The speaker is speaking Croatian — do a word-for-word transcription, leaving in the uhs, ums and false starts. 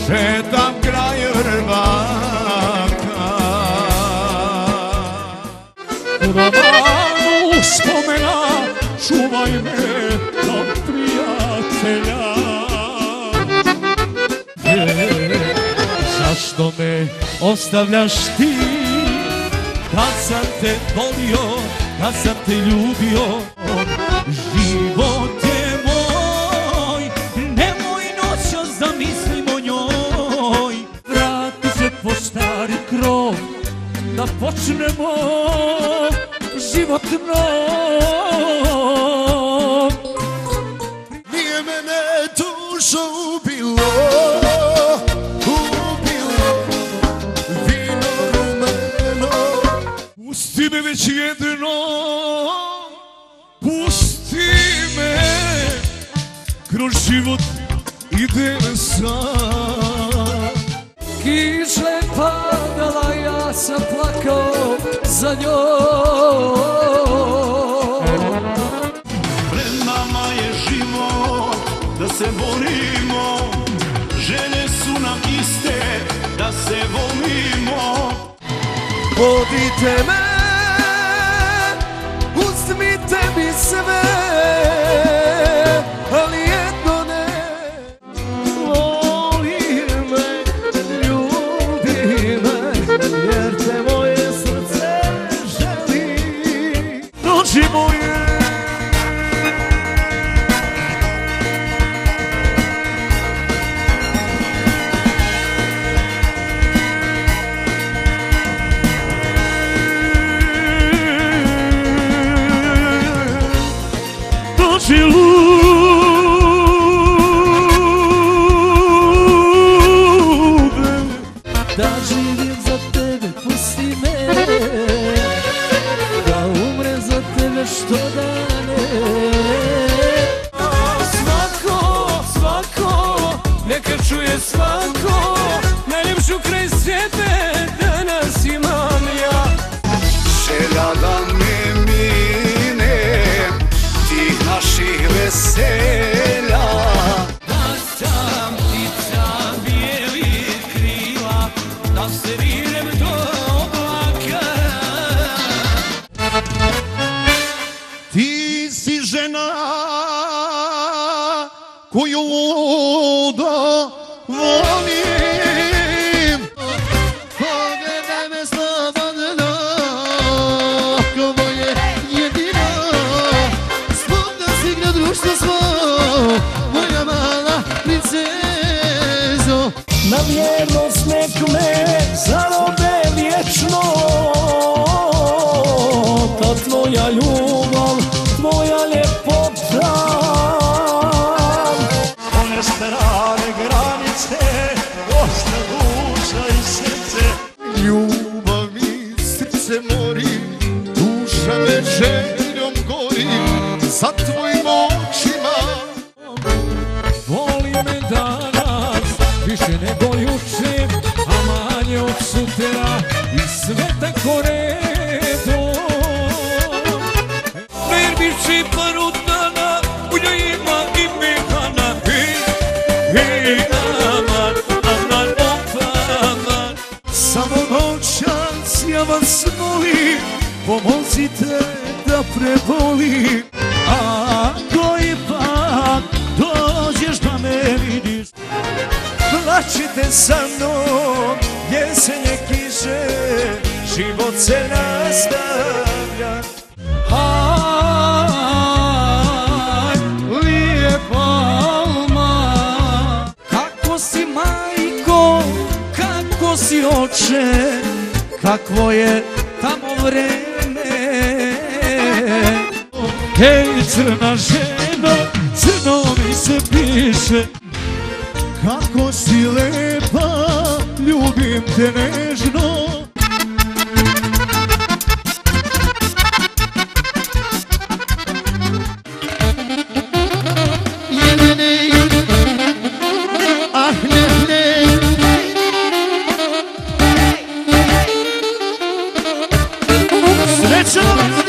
šetam kraj Vrbaka. U romanu spomena čuvaj me kao prijatelja. Zašto me ostavljaš ti, kad sam te volio, kad sam te ljubio? Život je moj, nemoj noćas da mislim o njoj. Vrati se po stari krov, da počnemo život nov. Nije mene dušo ubilo, pusti me već jedno, pusti me, kroz život idem sam. Kiša je padala, ja sam plakao za njom. Pred nama je život, da se borimo, želje su nam iste, da se volimo. Vodite me, uzmite mi sve, ali jedno ne. Voli me, ljubi me, jer te moje srce želi. Noći moje, da živim za tebe, pusti me, da umrem za tebe što dane. Svako, svako, neka čuje svako, najljepšu kraj svijete danas imam ja. Želja da me mine tih naših veselja, Da sam ptica bijelih krila, da se virem do oblaka. ti si žena koju ludo volim. Pogledaj me slobodno, ovo je jedino, spomna si na društvo svo, moja mala princezo. Na vjernost nek me zarobe vječno, ta tvoja ljubav, tvoja ljepota. One strane granice, osta duša i srce. Ljubav mi srce mori, duša me željom gori, za tvojim očima. Voli me danas, više nego juče, a manje od sutra i sve tako redom. Mer mi čipa rutana, u njoj ima i mehana. Hej, hej, aman, aman, opa, aman. Samo noćas ja vas molim, pomozite da prebolim. Ako ipak dođeš da me vidiš, Plačite sa mnom, jesenje kiše, život se nastavlja. aj, lijepa alma. Kako si majko, kako si oče, kakvo je tamo vreme. Hej, crna ženo, crno mi se piše. Kako si lepa, ljubim te nežno. Ah, ne, ne. Srećo!